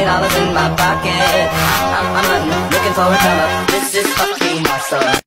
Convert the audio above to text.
$20 in my pocket. I'm looking for a come up. This is fucking awesome.